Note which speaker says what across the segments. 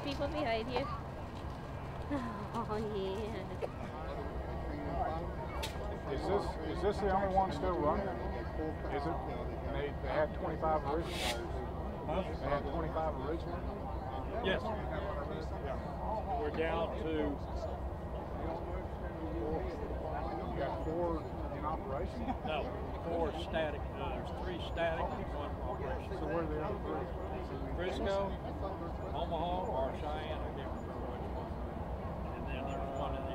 Speaker 1: people behind you. Oh yeah.
Speaker 2: Is this the only one still running? Is it? They had 25 originally.
Speaker 3: Huh?
Speaker 2: They had 25 originally.
Speaker 3: Yes. We're down to.
Speaker 2: You got 4 in operation?
Speaker 3: No, 4 static. There's 3 static and 1 operation.
Speaker 2: So where are the other 3?
Speaker 3: Frisco, Omaha, or Cheyenne, I can't remember which one. And then there's 1 in the.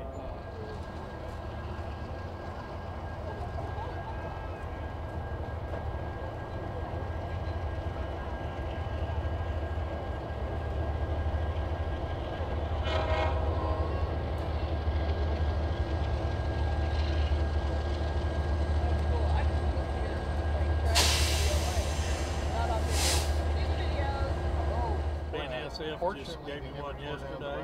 Speaker 3: Just gave me one yesterday,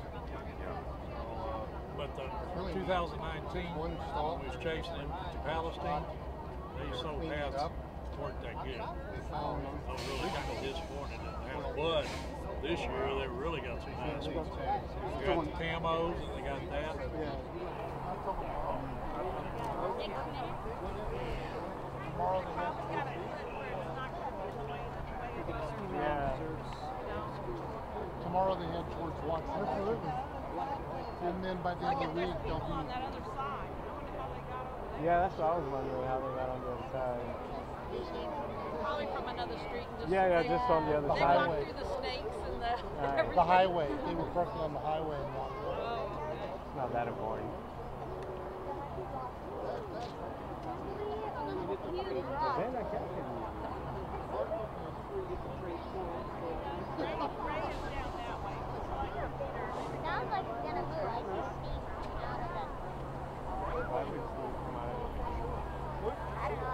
Speaker 3: but the 2019 was chasing him to Palestine. They sold halves weren't that good. I was really kind of disappointed in that. But this year they really got some nice ones. They got the camos and they got that.
Speaker 2: Yeah. Tomorrow they head towards Watson. And then by the end of the week they'll be...
Speaker 4: Yeah, that's what I was wondering, how they got on the other side.
Speaker 1: Probably from another street.
Speaker 4: Yeah, just on the other
Speaker 1: they
Speaker 4: side.
Speaker 1: They walked through the snakes and the...
Speaker 2: The highway. They were crossing on the highway and walked away.
Speaker 4: It's not that important.
Speaker 5: Sounds like it's gonna be like a steam out of it. I don't know.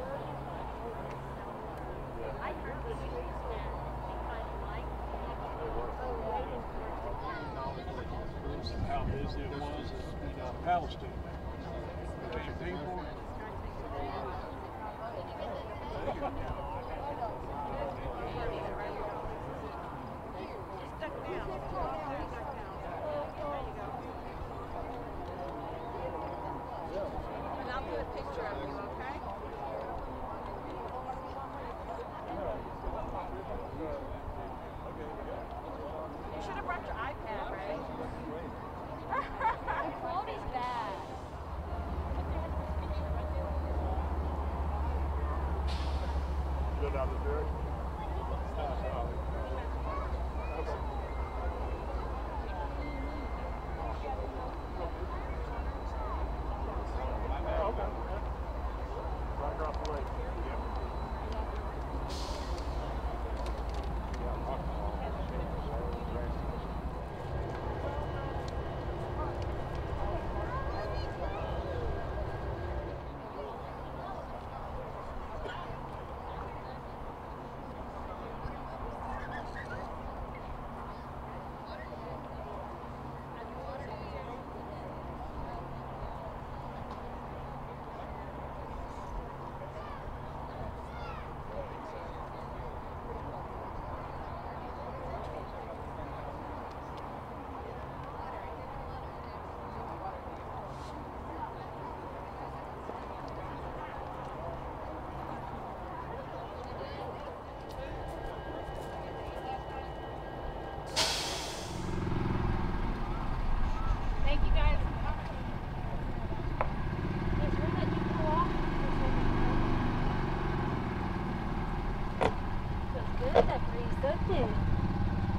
Speaker 5: I heard the streets
Speaker 3: How busy it was in Palestine.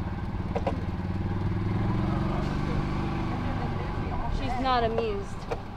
Speaker 1: She's not amused.